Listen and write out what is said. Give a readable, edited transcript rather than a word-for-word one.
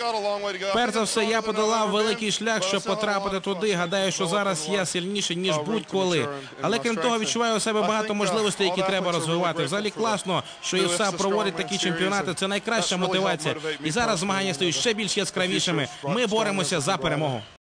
Перш за все, я подолав великий шлях, щоб потрапити туди. Гадаю, що зараз я сильніший, ніж будь-коли. Але крім того, відчуваю у себе багато можливостей, які треба розвивати. Взагалі класно, що IFSA проводить такі чемпіонати. Це найкраща мотивація. І зараз змагання стають ще більш яскравішими. Ми боремося за перемогу.